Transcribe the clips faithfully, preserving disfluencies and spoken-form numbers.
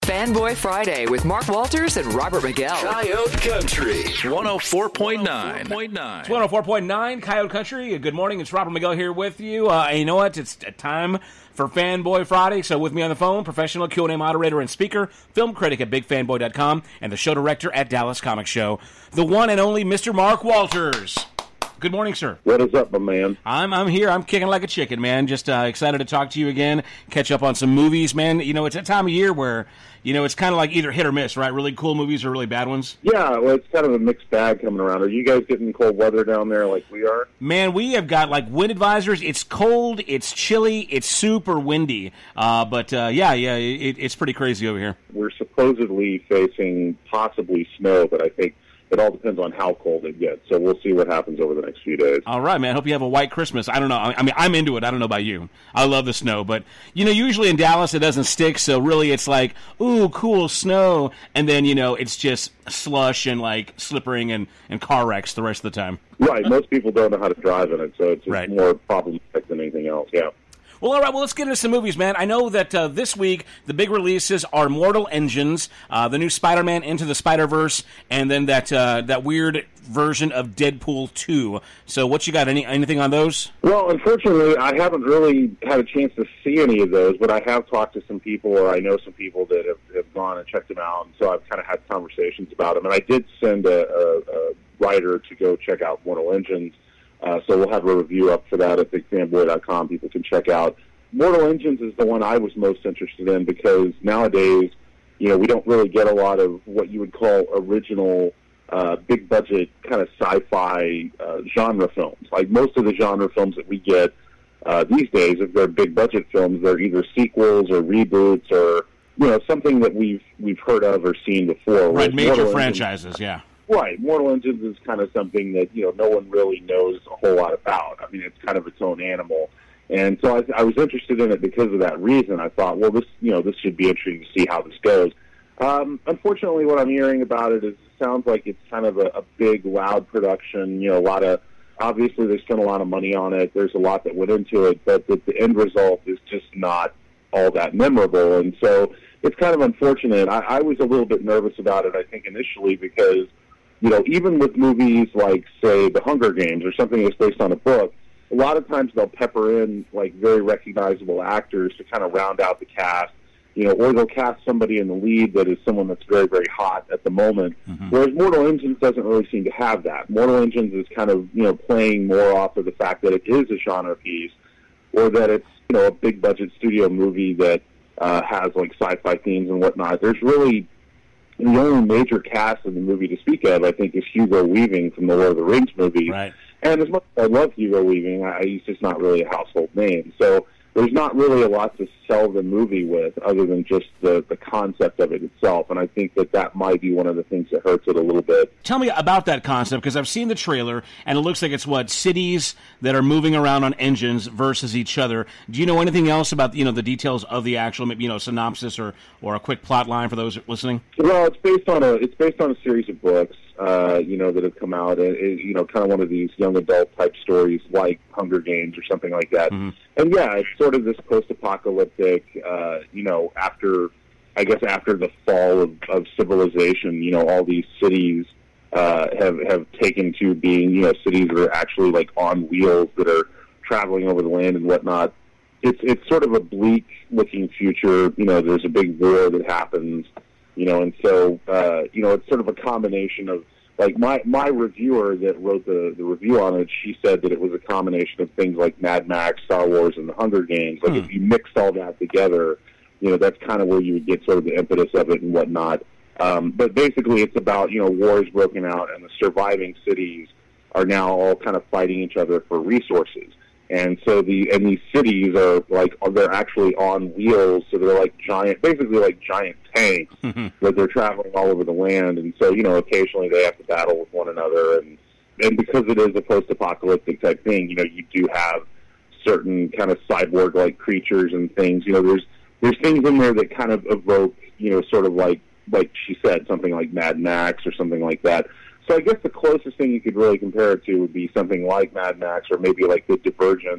Fanboy Friday with Mark Walters and Robert Miguel. Coyote Country, one oh four point nine. It's one oh four point nine, Coyote Country. Good morning, it's Robert Miguel here with you. Uh, and you know what? It's time for Fanboy Friday. So with me on the phone, professional Q and A moderator and speaker, film critic at big fanboy dot com, and the show director at Dallas Comic Show, the one and only Mister Mark Walters. Good morning, sir. What is up, my man? I'm I'm here. I'm kicking like a chicken, man. Just uh, excited to talk to you again, catch up on some movies, man. You know, it's that time of year where, you know, it's kind of like either hit or miss, right? Really cool movies or really bad ones. Yeah, well, it's kind of a mixed bag coming around. Are you guys getting cold weather down there like we are? Man, we have got, like, wind advisories. It's cold, it's chilly, it's super windy. Uh, but, uh, yeah, yeah, it, it's pretty crazy over here. We're supposedly facing possibly snow, but I think it all depends on how cold it gets, so we'll see what happens over the next few days. All right, man. Hope you have a white Christmas. I don't know. I mean, I'm into it. I don't know about you. I love the snow, but, you know, usually in Dallas it doesn't stick, so really it's like, ooh, cool, snow, and then, you know, it's just slush and, like, slippering and, and car wrecks the rest of the time. Right. Most people don't know how to drive in it, so it's right. more problematic than anything else, yeah. Well, all right, well, let's get into some movies, man. I know that uh, this week the big releases are Mortal Engines, uh, the new Spider-Man Into the Spider-Verse, and then that uh, that weird version of Deadpool two. So what you got, any anything on those? Well, unfortunately, I haven't really had a chance to see any of those, but I have talked to some people, or I know some people that have, have gone and checked them out, and so I've kind of had conversations about them. And I did send a, a, a writer to go check out Mortal Engines. Uh, so we'll have a review up for that at big fanboy dot com. People can check out. Mortal Engines is the one I was most interested in because nowadays, you know, we don't really get a lot of what you would call original, uh, big-budget kind of sci-fi uh, genre films. Like most of the genre films that we get uh, these days, if they're big-budget films, they're either sequels or reboots or, you know, something that we've we've heard of or seen before. Right, major Mortal franchises, Engines, yeah. Right. Mortal Engines is kind of something that, you know, no one really knows a whole lot about. I mean, it's kind of its own animal. And so I, I was interested in it because of that reason. I thought, well, this, you know, this should be interesting to see how this goes. Um, unfortunately, what I'm hearing about it is it sounds like it's kind of a, a big, loud production. You know, a lot of, obviously they spent a lot of money on it. There's a lot that went into it, but the, the end result is just not all that memorable. And so it's kind of unfortunate. I, I was a little bit nervous about it, I think, initially because, you know, even with movies like, say, The Hunger Games or something that's based on a book, a lot of times they'll pepper in, like, very recognizable actors to kind of round out the cast, you know, or they'll cast somebody in the lead that is someone that's very, very hot at the moment, mm-hmm. whereas Mortal Engines doesn't really seem to have that. Mortal Engines is kind of, you know, playing more off of the fact that it is a genre piece or that it's, you know, a big-budget studio movie that uh, has, like, sci-fi themes and whatnot. There's really... And the only major cast in the movie to speak of, I think, is Hugo Weaving from the Lord of the Rings movies. Right. And as much as I love Hugo Weaving, I, he's just not really a household name. So there's not really a lot to sell the movie with other than just the, the concept of it itself. And I think that that might be one of the things that hurts it a little bit. Tell me about that concept, because I've seen the trailer, and it looks like it's, what, cities that are moving around on engines versus each other. Do you know anything else about, you know, the details of the actual, maybe, you know, synopsis or, or a quick plot line for those listening? Well, it's based on a it's based on a series of books, uh, you know, that have come out, and it, you know, kind of one of these young adult type stories like Hunger Games or something like that. Mm-hmm. And yeah, it's sort of this post-apocalyptic, uh, you know, after, I guess after the fall of, of civilization, you know, all these cities uh, have have taken to being, you know, cities that are actually like on wheels that are traveling over the land and whatnot. It's it's sort of a bleak looking future. You know, there's a big war that happens. You know, and so, uh, you know, it's sort of a combination of, like, my, my reviewer that wrote the, the review on it, she said that it was a combination of things like Mad Max, Star Wars, and The Hunger Games. Like, hmm. if you mixed all that together, you know, that's kind of where you would get sort of the impetus of it and whatnot. Um, but basically, it's about, you know, wars broken out, and the surviving cities are now all kind of fighting each other for resources. And so the and these cities are like they're actually on wheels, so they're like giant, basically like giant tanks mm-hmm. that they're traveling all over the land. And so, you know, occasionally they have to battle with one another. And and because it is a post-apocalyptic type thing, you know, you do have certain kind of cyborg-like creatures and things. You know, there's there's things in there that kind of evoke, you know, sort of like like she said, something like Mad Max or something like that. So I guess the closest thing you could really compare it to would be something like Mad Max or maybe like The Divergent,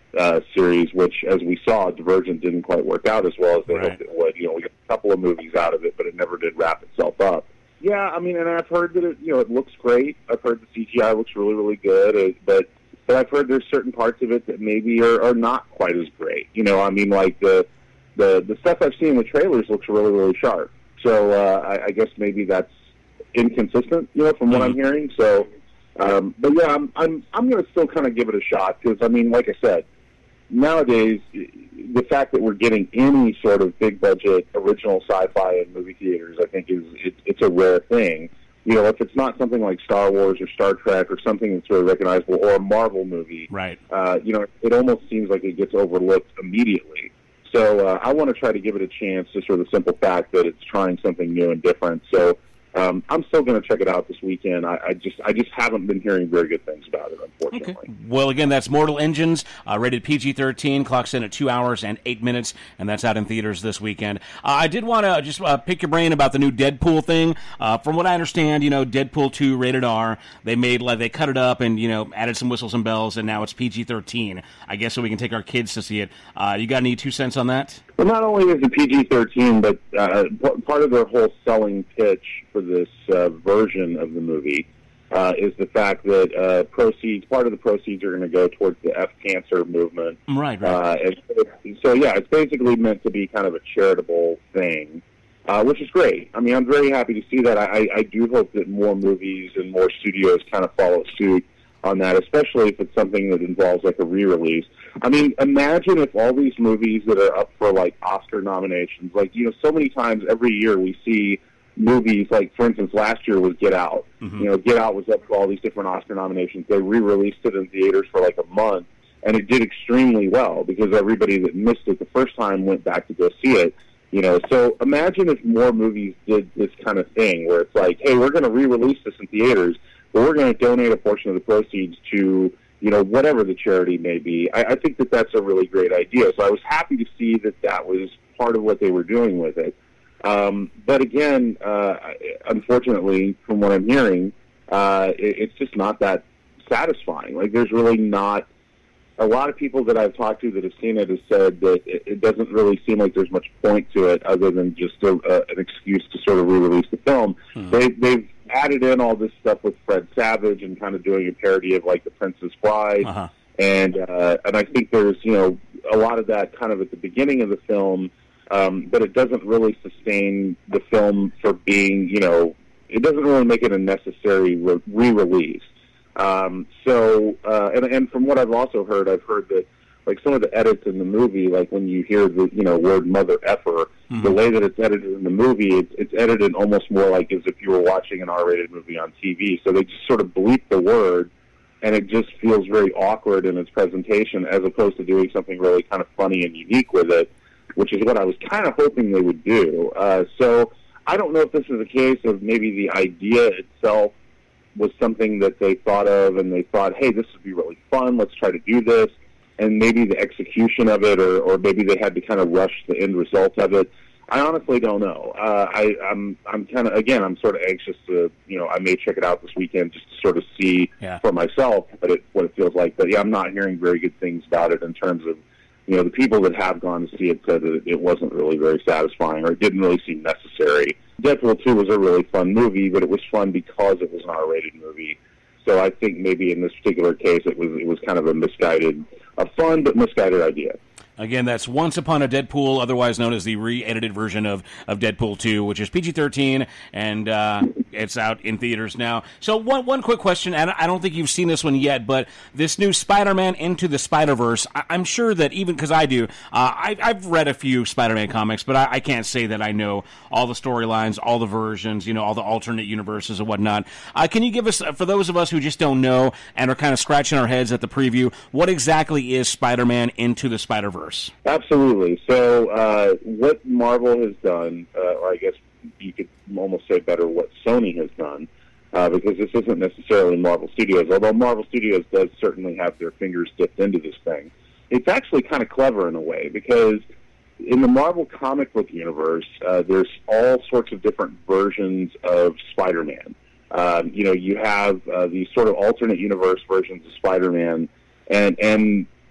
uh, series, which, as we saw, Divergent didn't quite work out as well as they Right. hoped it would. You know, we got a couple of movies out of it, but it never did wrap itself up. Yeah, I mean, and I've heard that it, you know, it looks great. I've heard the C G I looks really, really good, uh, but but I've heard there's certain parts of it that maybe are, are not quite as great. You know, I mean, like the the the stuff I've seen in the trailers looks really, really sharp. So uh, I, I guess maybe that's inconsistent, you know, from what I'm hearing. So, um, but yeah, I'm I'm I'm going to still kind of give it a shot because I mean, like I said, nowadays the fact that we're getting any sort of big budget original sci-fi in movie theaters, I think is it, it's a rare thing. You know, if it's not something like Star Wars or Star Trek or something that's really recognizable, or a Marvel movie, Right. uh, you know, it almost seems like it gets overlooked immediately. So uh, I want to try to give it a chance, just for the simple fact that it's trying something new and different. So um, I'm still going to check it out this weekend. I, I just I just haven't been hearing very good things about it, unfortunately. Okay. Well, again, that's Mortal Engines, uh, rated P G thirteen, clocks in at two hours and eight minutes, and that's out in theaters this weekend. Uh, I did want to just uh, pick your brain about the new Deadpool thing. Uh, from what I understand, you know, Deadpool two rated R. They made like they cut it up and you know added some whistles and bells, and now it's P G thirteen. I guess so we can take our kids to see it. Uh, you got any two cents on that? Well, not only is it P G thirteen, but uh, p- part of their whole selling pitch for this uh, version of the movie uh, is the fact that uh, proceeds, part of the proceeds are going to go towards the F cancer movement. Right, right. Uh, and so, so, yeah, it's basically meant to be kind of a charitable thing, uh, which is great. I mean, I'm very happy to see that. I, I do hope that more movies and more studios kind of follow suit on that, especially if it's something that involves like a re-release. I mean, imagine if all these movies that are up for like Oscar nominations, like, you know, so many times every year we see movies, like, for instance, last year was Get Out. Mm-hmm. You know, Get Out was up for all these different Oscar nominations. They re-released it in theaters for like a month, and it did extremely well because everybody that missed it the first time went back to go see it. You know, so imagine if more movies did this kind of thing where it's like, hey, we're going to re-release this in theaters, but we're going to donate a portion of the proceeds to, you know, whatever the charity may be. I, I think that that's a really great idea. So I was happy to see that that was part of what they were doing with it. Um, but again, uh, unfortunately, from what I'm hearing, uh, it, it's just not that satisfying. Like, there's really not a lot of people that I've talked to that have seen it have said that it, it doesn't really seem like there's much point to it other than just a, a, an excuse to sort of re-release the film. Hmm. They, they've added in all this stuff with Fred Savage and kind of doing a parody of like The Princess Bride. Uh-huh. And, uh, and I think there's, you know, a lot of that kind of at the beginning of the film, um, but it doesn't really sustain the film for being, you know, it doesn't really make it a necessary re- re-release. Um, so, uh, and, and from what I've also heard, I've heard that, like, some of the edits in the movie, like when you hear the, you know, word mother effer, mm-hmm. the way that it's edited in the movie, it's, it's edited almost more like as if you were watching an R-rated movie on T V. So they just sort of bleep the word, and it just feels very awkward in its presentation as opposed to doing something really kind of funny and unique with it, which is what I was kind of hoping they would do. Uh, so I don't know if this is a case of maybe the idea itself was something that they thought of, and they thought, hey, this would be really fun, let's try to do this, and maybe the execution of it, or, or maybe they had to kind of rush the end result of it. I honestly don't know. Uh, I, I'm, I'm kind of, again, I'm sort of anxious to, you know, I may check it out this weekend just to sort of see yeah. for myself what it, what it feels like. But yeah, I'm not hearing very good things about it in terms of, you know, the people that have gone to see it said that it wasn't really very satisfying, or it didn't really seem necessary. Deadpool two was a really fun movie, but it was fun because it was an R-rated movie. So I think maybe in this particular case it was it was kind of a misguided, a fun but misguided idea. Again, that's Once Upon a Deadpool, otherwise known as the re-edited version of, of Deadpool two, which is P G thirteen, and uh, it's out in theaters now. So one one quick question, and I don't think you've seen this one yet, but this new Spider-Man Into the Spider-Verse, I- I'm sure that even, because I do, uh, I- I've read a few Spider-Man comics, but I-, I can't say that I know all the storylines, all the versions, you know, all the alternate universes and whatnot. Uh, can you give us, for those of us who just don't know and are kind of scratching our heads at the preview, what exactly is Spider-Man Into the Spider-Verse? Absolutely. So uh, what Marvel has done, uh, or I guess you could almost say better what Sony has done, uh, because this isn't necessarily Marvel Studios, although Marvel Studios does certainly have their fingers dipped into this thing. It's actually kind of clever in a way, because in the Marvel comic book universe, uh, there's all sorts of different versions of Spider-Man. Um, you know, you have uh, these sort of alternate universe versions of Spider-Man, and and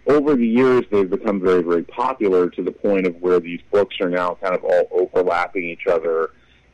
over the years, they've become very, very popular to the point of where these books are now kind of all overlapping each other.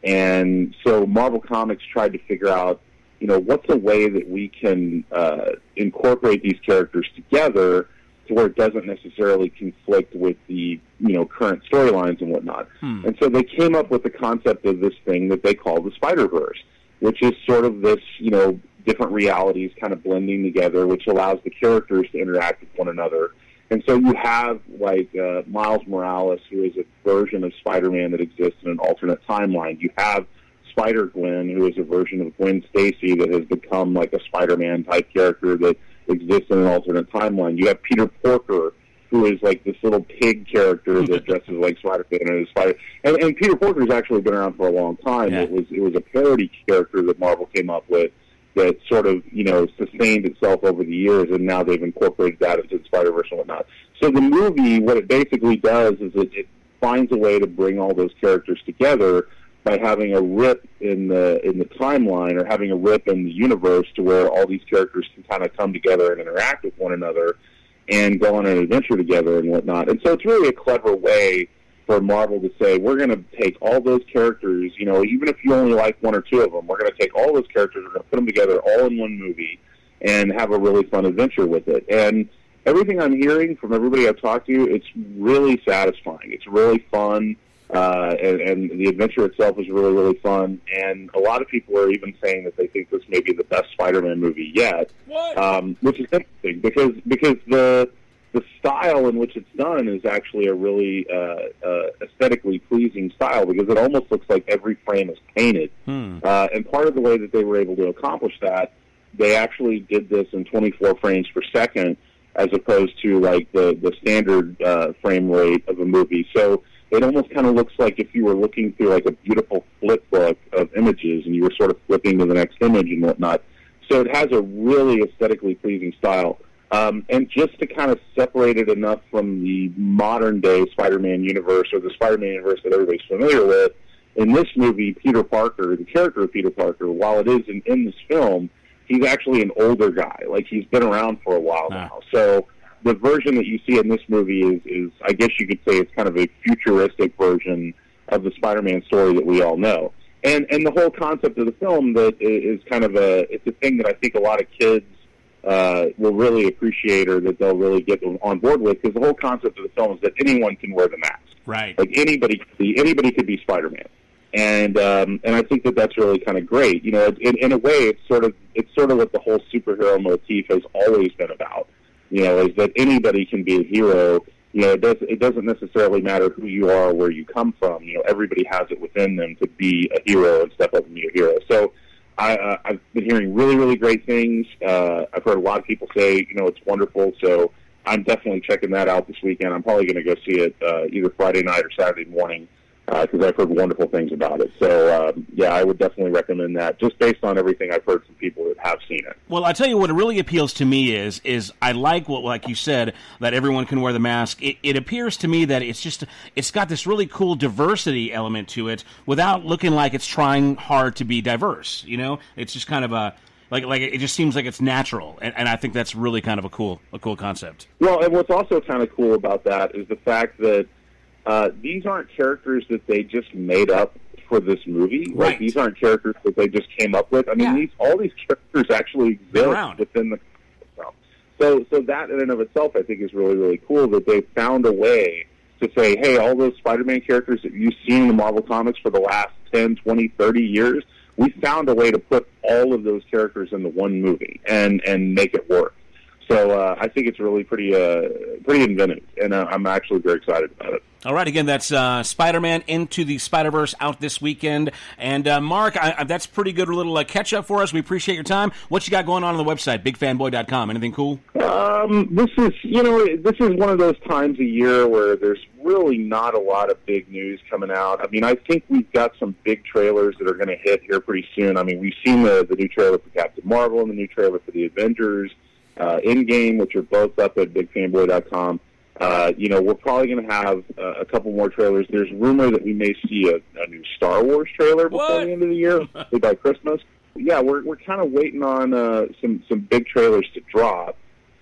And so Marvel Comics tried to figure out, you know, what's a way that we can uh, incorporate these characters together to where it doesn't necessarily conflict with the, you know, current storylines and whatnot. Hmm. And so they came up with the concept of this thing that they call the Spider-Verse, which is sort of this, you know, different realities kind of blending together, which allows the characters to interact with one another. And so you have, like, uh, Miles Morales, who is a version of Spider-Man that exists in an alternate timeline. You have Spider-Gwen, who is a version of Gwen Stacy that has become, like, a Spider-Man type character that exists in an alternate timeline. You have Peter Porker, who is, like, this little pig character that dresses like Spider-Man and is Spider. And, and Peter Porker's actually been around for a long time. Yeah. It was it was a parody character that Marvel came up with that sort of, you know, sustained itself over the years, and now they've incorporated that into the Spider-Verse and whatnot. So the movie, what it basically does is it, it finds a way to bring all those characters together by having a rip in the in the timeline, or having a rip in the universe to where all these characters can kind of come together and interact with one another and go on an adventure together and whatnot. And so it's really a clever way for Marvel to say, we're going to take all those characters, you know, even if you only like one or two of them, we're going to take all those characters, we're going to put them together all in one movie and have a really fun adventure with it. And everything I'm hearing from everybody I've talked to, it's really satisfying. It's really fun, uh, and, and the adventure itself is really, really fun. And a lot of people are even saying that they think this may be the best Spider-Man movie yet, um, which is interesting because because the the style in which it's done is actually a really uh, uh, aesthetically pleasing style, because it almost looks like every frame is painted. Hmm. Uh, and part of the way that they were able to accomplish that, they actually did this in twenty-four frames per second, as opposed to like the, the standard uh, frame rate of a movie. So it almost kind of looks like if you were looking through like a beautiful flip book of images and you were sort of flipping to the next image and whatnot. So it has a really aesthetically pleasing style. Um, and just to kind of separate it enough from the modern-day Spider-Man universe, or the Spider-Man universe that everybody's familiar with, in this movie, Peter Parker, the character of Peter Parker, while it is in, in this film, he's actually an older guy. Like, he's been around for a while ah. now. So the version that you see in this movie is, is, I guess you could say, it's kind of a futuristic version of the Spider-Man story that we all know. And and the whole concept of the film that is kind of a, it's a thing that I think a lot of kids Uh, will really appreciate, or that they'll really get on board with, because the whole concept of the film is that anyone can wear the mask. Right. Like anybody could be, anybody could be Spider-Man, and um, and I think that that's really kind of great. You know, in, in a way, it's sort of it's sort of what the whole superhero motif has always been about. You know, is that anybody can be a hero. You know, it does it doesn't necessarily matter who you are or where you come from. You know, everybody has it within them to be a hero and step up and be a hero. So I, uh, I've been hearing really, really great things. Uh, I've heard a lot of people say, you know, it's wonderful. So I'm definitely checking that out this weekend. I'm probably going to go see it uh, either Friday night or Saturday morning, because uh, I've heard wonderful things about it. So, um, yeah, I would definitely recommend that, just based on everything I've heard from people that have seen it. Well, I tell you what really appeals to me is is I like what, like you said, that everyone can wear the mask. It, it appears to me that it's just, it's got this really cool diversity element to it without looking like it's trying hard to be diverse, you know? It's just kind of a, like, like it just seems like it's natural, and, and I think that's really kind of a cool, a cool concept. Well, and what's also kind of cool about that is the fact that Uh, these aren't characters that they just made up for this movie. Right. Like, these aren't characters that they just came up with. I mean, yeah. these all these characters actually exist within the film. So, so that in and of itself, I think, is really, really cool that they found a way to say, hey, all those Spider-Man characters that you've seen in the Marvel Comics for the last ten, twenty, thirty years, we found a way to put all of those characters into one movie and, and make it work. So uh, I think it's really pretty uh, pretty inventive, and uh, I'm actually very excited about it. All right, again, that's uh, Spider-Man Into the Spider-Verse out this weekend. And, uh, Mark, I, I, that's pretty good little uh, catch-up for us. We appreciate your time. What you got going on on the website, big fanboy dot com? Anything cool? Um, this is, you know, this is one of those times a year where there's really not a lot of big news coming out. I mean, I think we've got some big trailers that are going to hit here pretty soon. I mean, we've seen the, the new trailer for Captain Marvel and the new trailer for the Avengers, uh, Endgame, which are both up at big fanboy dot com. Uh, you know, we're probably going to have uh, a couple more trailers. There's rumor that we may see a, a new Star Wars trailer before what? the end of the year, by Christmas. Yeah, we're we're kind of waiting on uh, some some big trailers to drop.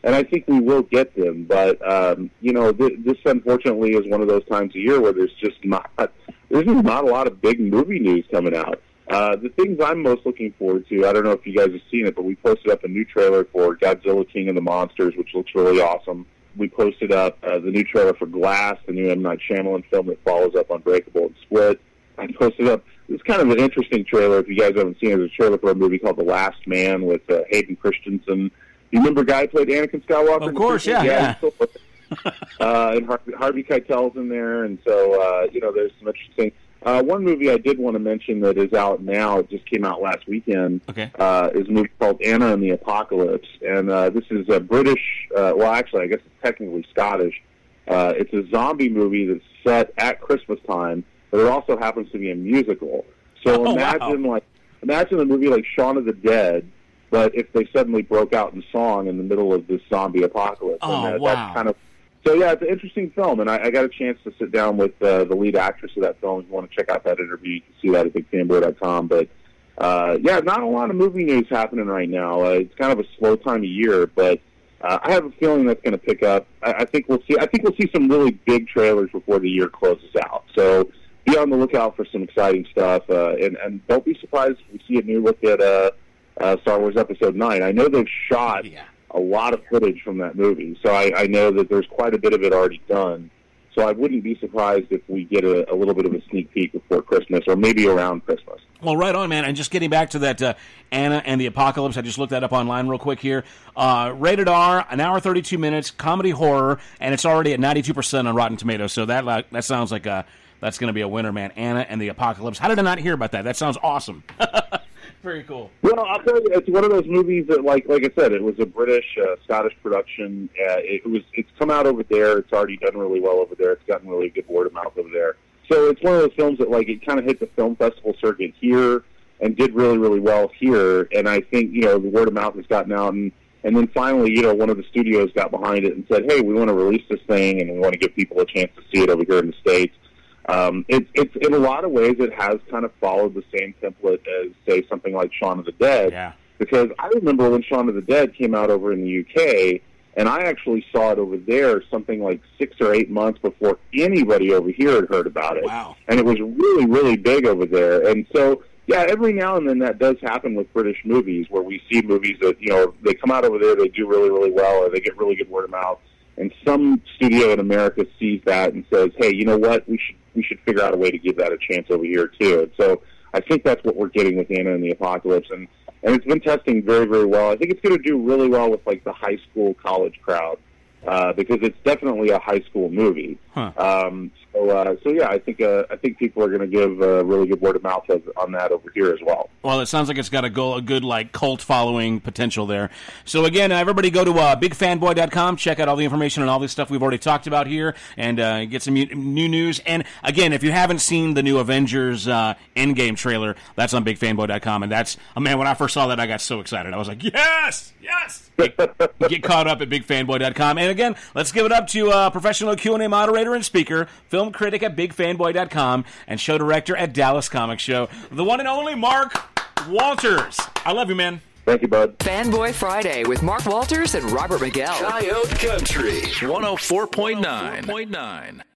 and I think we will get them. But um, you know, th- this unfortunately is one of those times a year where there's just not there's just not a lot of big movie news coming out. Uh, the things I'm most looking forward to, I don't know if you guys have seen it, but we posted up a new trailer for Godzilla King of the Monsters, which looks really awesome. We posted up uh, the new trailer for Glass, the new M. Night Shyamalan film that follows up Unbreakable and Split. I posted up, it's kind of an interesting trailer if you guys haven't seen it. It's a trailer for a movie called The Last Man with uh, Hayden Christensen. You remember a guy who played Anakin Skywalker? Of course, yeah, yeah. yeah. uh, and Harvey, Harvey Keitel's in there, and so, uh, you know, there's some interesting... Uh, one movie I did want to mention that is out now, it just came out last weekend, okay. uh, is a movie called Anna and the Apocalypse. And uh, this is a British, uh, well, actually, I guess it's technically Scottish. Uh, it's a zombie movie that's set at Christmas time, but it also happens to be a musical. So oh, imagine, wow. like, imagine a movie like Shaun of the Dead, but if they suddenly broke out in song in the middle of this zombie apocalypse. Oh, and, uh, wow. That's kind of... So, yeah, it's an interesting film, and I, I got a chance to sit down with uh, the lead actress of that film. If you want to check out that interview, you can see that at big fanboy dot com. But, uh, yeah, not a lot of movie news happening right now. Uh, it's kind of a slow time of year, but uh, I have a feeling that's going to pick up. I, I think we'll see. I think we'll see some really big trailers before the year closes out. So be on the lookout for some exciting stuff, uh, and, and don't be surprised if we see a new look at uh, uh, Star Wars Episode nine. I know they've shot... Yeah. a lot of footage from that movie. So I, I know that there's quite a bit of it already done. So I wouldn't be surprised if we get a, a little bit of a sneak peek before Christmas or maybe around Christmas. Well, right on, man. And just getting back to that uh, Anna and the Apocalypse, I just looked that up online real quick here. Uh, rated R, an hour, thirty-two minutes, comedy horror, and it's already at ninety-two percent on Rotten Tomatoes. So that like, that sounds like a, that's going to be a winner, man. Anna and the Apocalypse. How did I not hear about that? That sounds awesome. Very cool. Well, I'll tell you, it's one of those movies that, like, like I said, it was a British, uh, Scottish production. Uh, it was, it's come out over there. It's already done really well over there. It's gotten really good word of mouth over there. So it's one of those films that, like, it kind of hit the film festival circuit here and did really, really well here. And I think, you know, the word of mouth has gotten out, and and then finally, you know, one of the studios got behind it and said, hey, we want to release this thing, and we want to give people a chance to see it over here in the States. Um, it's it's in a lot of ways it has kind of followed the same template as, say, something like Shaun of the Dead. Yeah. Because I remember when Shaun of the Dead came out over in the U K, and I actually saw it over there something like six or eight months before anybody over here had heard about it. Wow. And it was really, really big over there. And so, yeah, every now and then that does happen with British movies where we see movies that, you know, they come out over there, they do really, really well, or they get really good word of mouth. And some studio in America sees that and says, hey, you know what, we should we should figure out a way to give that a chance over here, too. And so I think that's what we're getting with Anna and the Apocalypse. And, and it's been testing very, very well. I think it's going to do really well with, like, the high school, college crowd, uh, because it's definitely a high school movie. Huh. Um, so, uh, so, yeah, I think uh, I think people are going to give a really good word of mouth of, on that over here as well. Well, it sounds like it's got a, go, a good like cult following potential there. So again, everybody go to uh, big fanboy dot com, check out all the information on all this stuff we've already talked about here, and uh, get some new news. And again, if you haven't seen the new Avengers uh, Endgame trailer, that's on big fanboy dot com. And that's, oh man, when I first saw that, I got so excited. I was like, yes, yes. Get, get caught up at big fanboy dot com. And again, let's give it up to uh, professional Q and A moderator and speaker, film critic at big fanboy dot com, and show director at Dallas Comic Show, the one and only Mark Walters. I love you, man. Thank you, bud. Fanboy Friday with Mark Walters and Robert Miguel. Coyote Country one oh four point nine.